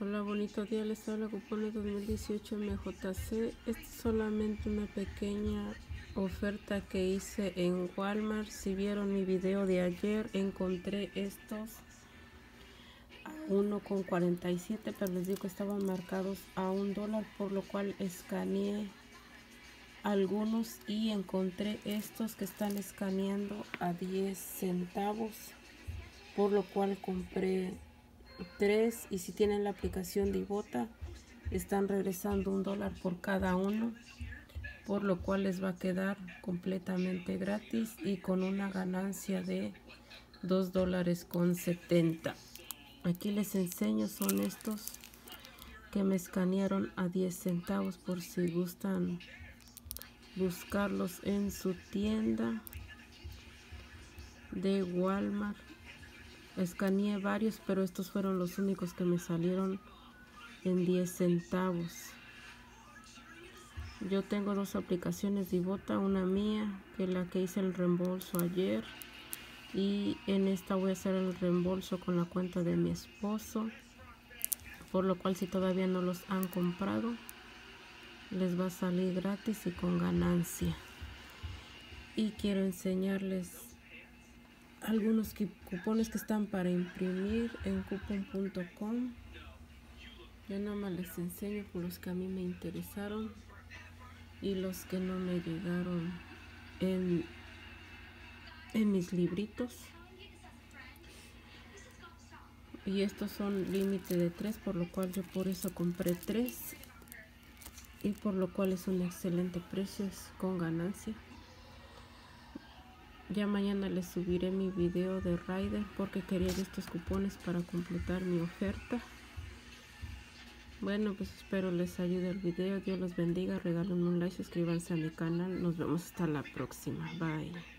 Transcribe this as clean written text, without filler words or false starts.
Hola, bonito día, les habla Cupones 2018 MJC. Esta es solamente una pequeña oferta que hice en Walmart. Si vieron mi video de ayer, encontré estos a $1.47, pero les digo que estaban marcados a $1, por lo cual escaneé algunos y encontré estos que están escaneando a 10 centavos, por lo cual compré 3, y si tienen la aplicación de Ibotta están regresando $1 por cada uno, por lo cual les va a quedar completamente gratis y con una ganancia de $2.70. Aquí les enseño, son estos que me escanearon a 10 centavos, por si gustan buscarlos en su tienda de Walmart. Escaneé varios, pero estos fueron los únicos que me salieron en 10 centavos. Yo tengo dos aplicaciones de Ibotta, una mía, que es la que hice el reembolso ayer, y en esta voy a hacer el reembolso con la cuenta de mi esposo, por lo cual si todavía no los han comprado les va a salir gratis y con ganancia. Y quiero enseñarles algunos cupones que están para imprimir en coupon.com. Yo nada más les enseño por los que a mí me interesaron y los que no me llegaron en mis libritos. Y estos son límite de 3, por lo cual yo por eso compré 3, y por lo cual es un excelente precio, es con ganancia. Ya mañana les subiré mi video de Rider porque quería estos cupones para completar mi oferta. Bueno, pues espero les ayude el video. Dios los bendiga, regalen un like, suscríbanse a mi canal. Nos vemos hasta la próxima. Bye.